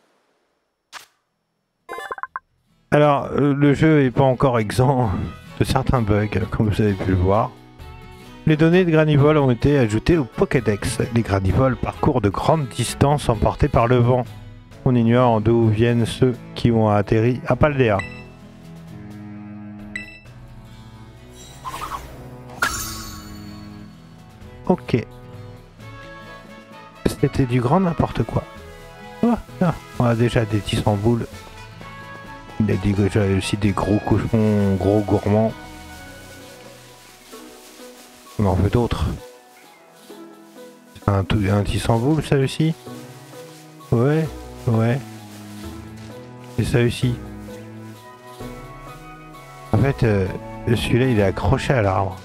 Alors, euh, le jeu n'est pas encore exempt de certains bugs, comme vous avez pu le voir. Les données de granivoles ont été ajoutées au Pokédex. Les granivoles parcourent de grandes distances emportés par le vent. On ignore d'où viennent ceux qui ont atterri à Paldea. Ok. C'était du grand n'importe quoi. Oh, ah, on a déjà des tissamboules. Il y a déjà aussi des gros cochons, gros gourmands. On en veut d'autres. Un, un tissamboule, ça aussi. Ouais, ouais. Et ça aussi. En fait, euh, celui-là, il est accroché à l'arbre.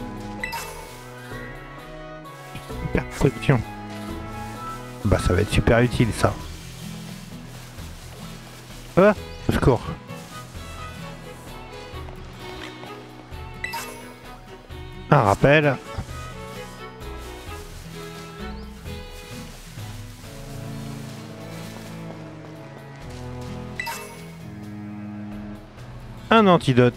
Super protection. Bah, ça va être super utile, ça. Ah, au secours. Un rappel. Un antidote.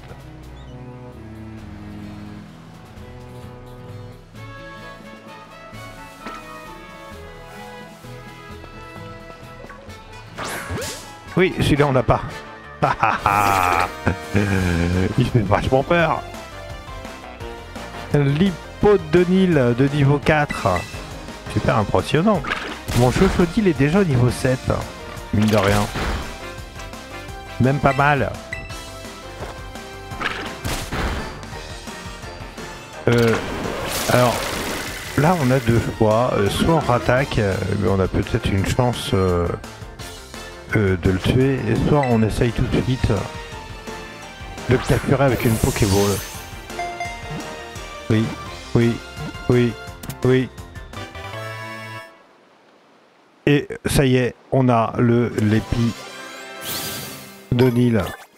Oui, celui-là on l'a pas. Il fait vachement peur. L'hippodonil de niveau quatre. Super impressionnant. Mon Chocodile est déjà au niveau sept. Mine de rien. Même pas mal. Euh, alors, là on a deux choix. Euh, soit on rattaque, euh, mais on a peut-être une chance euh, euh, de le tuer. Et soit on essaye tout de suite euh, de le capturer avec une Pokéball. Oui, oui, oui, oui. Et ça y est, on a le l'épi de Nil.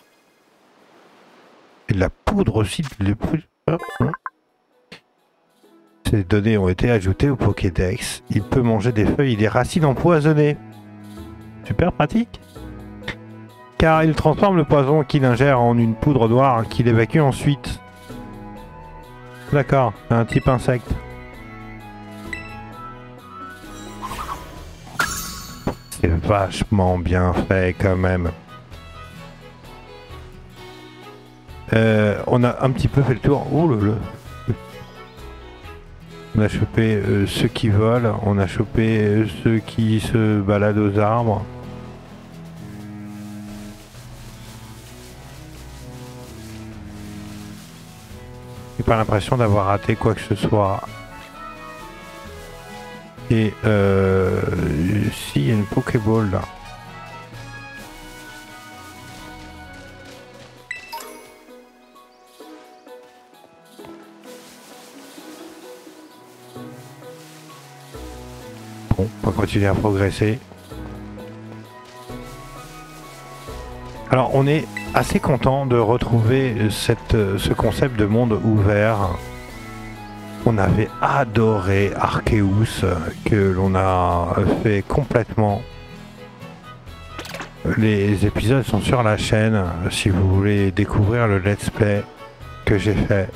Et de la poudre aussi, les plus. Ces données ont été ajoutées au Pokédex. Il peut manger des feuilles et des racines empoisonnées. Super pratique. Car il transforme le poison qu'il ingère en une poudre noire qu'il évacue ensuite. D'accord, un type insecte. C'est vachement bien fait quand même. Euh, on a un petit peu fait le tour. Oh là là. On a chopé euh, ceux qui volent, on a chopé euh, ceux qui se baladent aux arbres. J'ai pas l'impression d'avoir raté quoi que ce soit. Et euh, si, il y a une Pokéball là. Bon, on va continuer à progresser. Alors on est assez content de retrouver cette, ce concept de monde ouvert. On avait adoré Arceus, que l'on a fait complètement. Les épisodes sont sur la chaîne, si vous voulez découvrir le let's play que j'ai fait.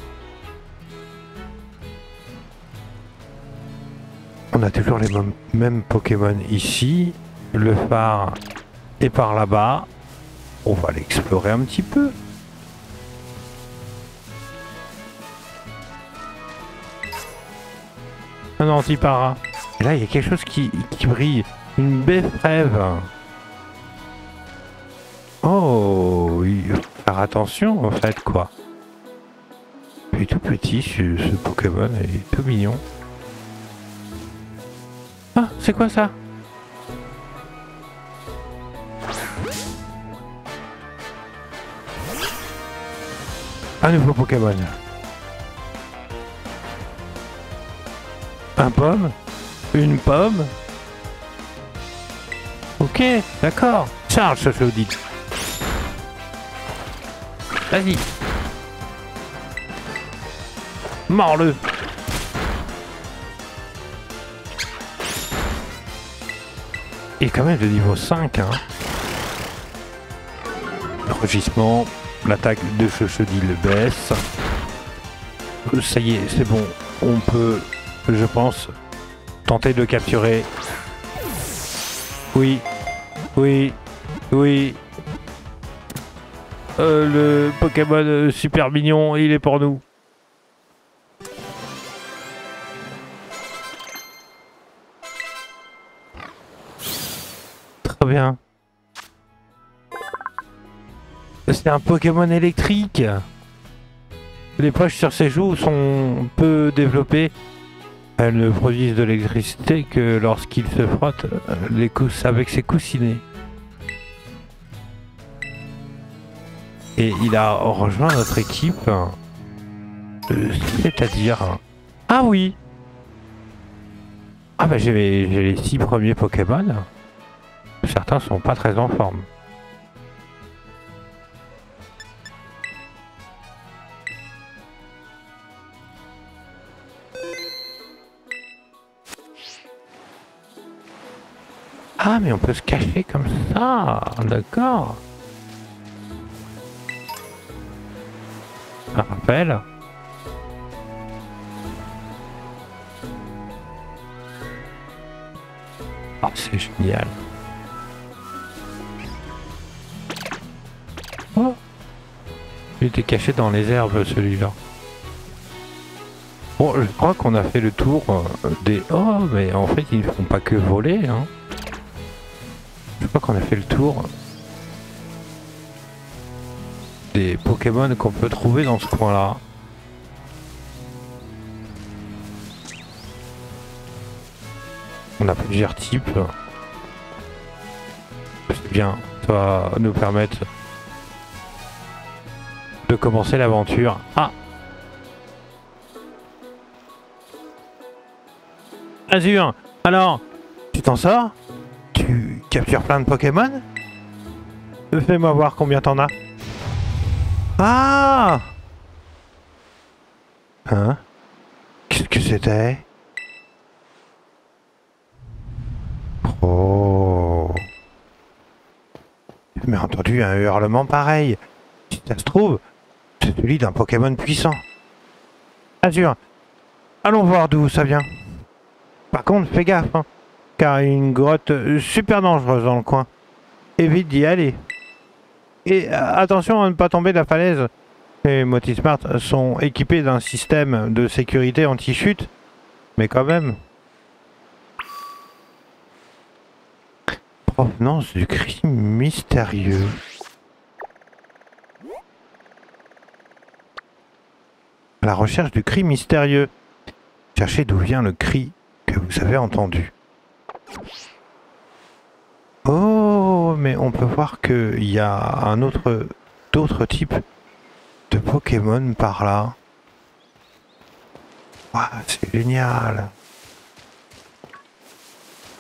On a toujours les mêmes Pokémon ici. Le phare est par là-bas. On va l'explorer un petit peu. Un antipara. Et là, il y a quelque chose qui, qui brille. Une baie frève. Oh, il faut faire attention en fait, quoi. Il est tout petit, ce, ce Pokémon, il est tout mignon. Ah, c'est quoi ça? Un nouveau Pokémon. Un pomme? Une pomme? Ok, d'accord. Charge, ce chaudit. Vas-y. Mords-le. Il est quand même de niveau cinq, hein. Le rugissement, l'attaque de Chochodil baisse. Ça y est, c'est bon. On peut, je pense, tenter de le capturer. Oui, oui, oui. Euh, le Pokémon super mignon, il est pour nous. Très bien. C'est un Pokémon électrique. Les poches sur ses joues sont peu développées. Elles ne produisent de l'électricité que lorsqu'il se frotte les coups avec ses coussinets. Et il a rejoint notre équipe. C'est-à-dire... Ah oui. Ah bah j'ai les, les six premiers Pokémon. Certains sont pas très en forme. Ah mais on peut se cacher comme ça. D'accord. Un rappel. Oh, c'est génial. Oh. Il était caché dans les herbes, celui-là. Bon, je crois qu'on a fait le tour des... Oh, mais en fait, ils ne font pas que voler, hein. Je crois qu'on a fait le tour des Pokémon qu'on peut trouver dans ce coin-là. On a plusieurs types. C'est bien, ça va nous permettre de commencer l'aventure. Ah! Azur, alors, tu t'en sors? Tu captures plein de Pokémon? Fais-moi voir combien t'en as. Ah! Hein? Qu'est-ce que c'était? Oh! J'ai jamais entendu un hurlement pareil. Si ça se trouve, c'est celui d'un Pokémon puissant. Azur, allons voir d'où ça vient. Par contre, fais gaffe, hein, car il y a une grotte super dangereuse dans le coin. Évite d'y aller. Et attention à ne pas tomber de la falaise. Les Motismart sont équipés d'un système de sécurité anti-chute, mais quand même. Provenance du cri mystérieux. À la recherche du cri mystérieux. Cherchez d'où vient le cri que vous avez entendu. Oh, mais on peut voir qu'il y a un autre, d'autres types de Pokémon par là. Wow, c'est génial.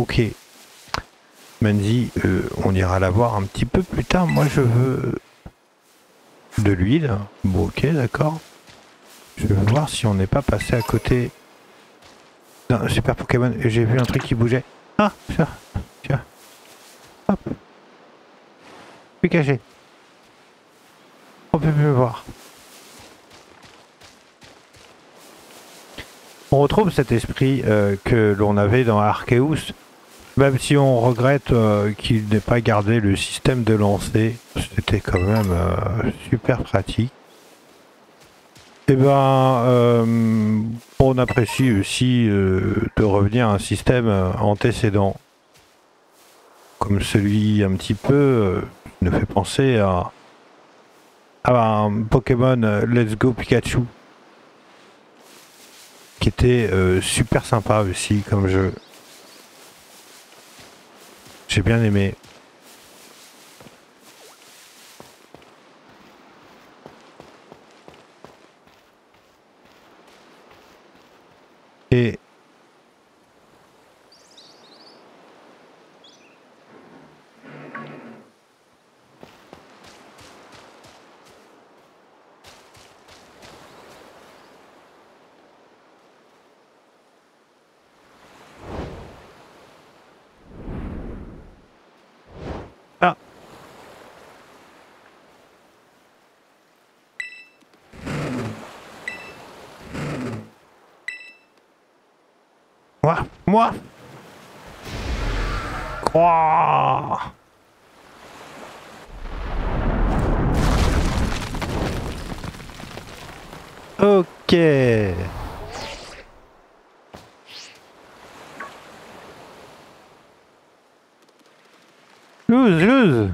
ok. Mandy, euh, on ira la voir un petit peu plus tard. Moi, je veux de l'huile. Bon, ok, d'accord. Je veux voir si on n'est pas passé à côté. Non, super Pokémon. J'ai vu un truc qui bougeait. Ah, tiens, tiens. Hop. Je suis caché. On peut mieux voir. On retrouve cet esprit euh, que l'on avait dans Arceus. Même si on regrette euh, qu'il n'ait pas gardé le système de lancer, c'était quand même euh, super pratique. Et ben, euh, on apprécie aussi euh, de revenir à un système euh, antécédent, comme celui un petit peu euh, qui nous fait penser à, à un Pokémon euh, Let's Go Pikachu, qui était euh, super sympa aussi comme jeu. J'ai bien aimé. Et ah, moi, moi, croix. Ok. Lose, lose.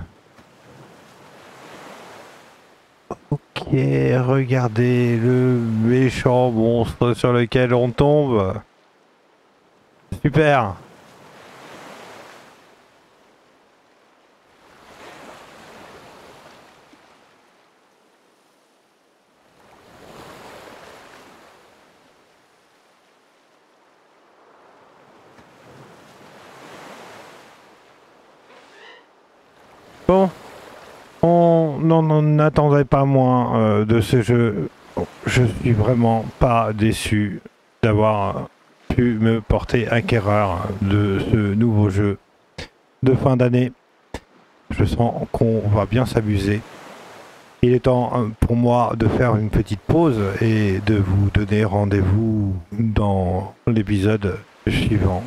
Ok, regardez le méchant monstre sur lequel on tombe. Super. Bon, on n'en attendait pas moins euh, de ce jeu. Je suis vraiment pas déçu d'avoir pu me porter acquéreur de ce nouveau jeu de fin d'année. Je sens qu'on va bien s'amuser. Il est temps euh, pour moi de faire une petite pause et de vous donner rendez-vous dans l'épisode suivant.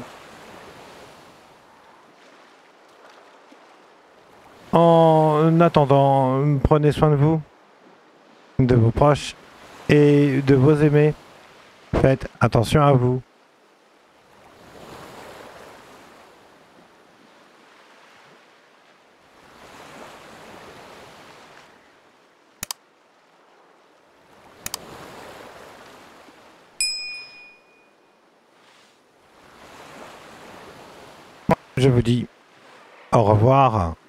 En attendant, prenez soin de vous, de vos proches et de vos aimés. Faites attention à vous. Je vous dis au revoir.